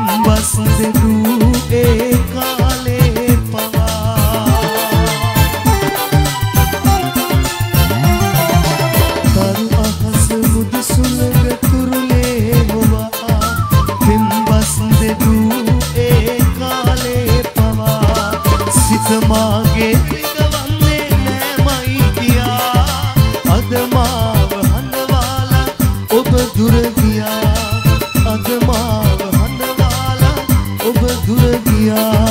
පින්බස් දෙදු ඒ කාලේ පවා තරු අහස මුදු සුළඟ තුරුලේ හොවා පින්බස් දෙදු ඒ කාලේ පවා සිත මාගේ පිටවන්නේ නෑමයි කියා අද මාව හඬවාලා ඔබ දුර ගියා අද මාව හඬවාලා ඔබ දුර ගියා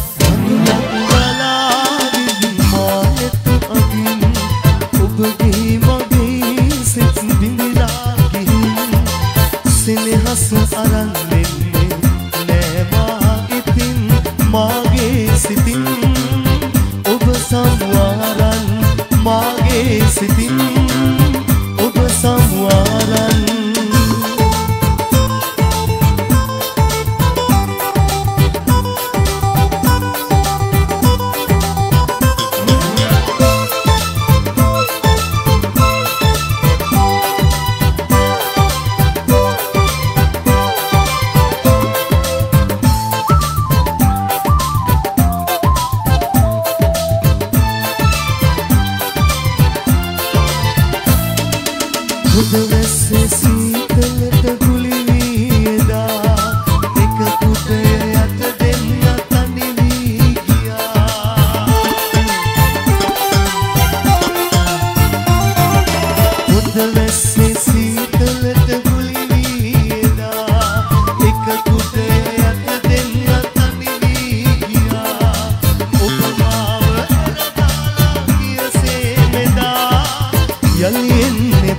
සෙනෙහස අරන් වෙන්නේ නෑ මා ඉතින් මාගේ සිතින් ඔබ සම්වාරන් මාගේ සිතින් ඔබ සම්වාරන් උදවැස්සේ සීතලට ගුලි වී එදා එක කුටය යට දෙන්න තනි වී ගියා උදවැස්සේ සීතලට ගුලි වී එදා එක කුටය යට දෙන්න තනි වී ගියා ඔබ මාව ඇරදාලා ගියසේ මෙදා යලි එන්නේ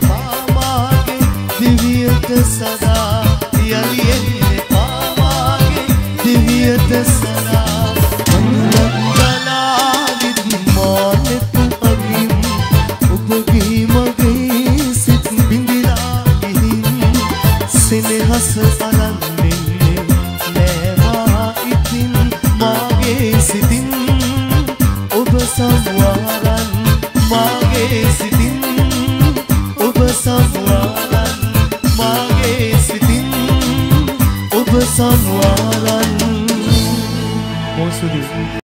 දිවියට සදා යලි එන්නේ පාමාගේ දිවියට සදා අනුලංගලා විද්මානෙත් අගින් ඔබගේ මගේ සිත් බිඳිලා ගිහින් සෙනෙහස අරන් වෙන්නේ නෑවා ඉතින් මාගේ සිතින් ඔබ සම්වාරන් මාගේ සිතින් ඔබ සම්වාරන් මාගේ සිතින් ඔබ සම්වාරන් මොසුදි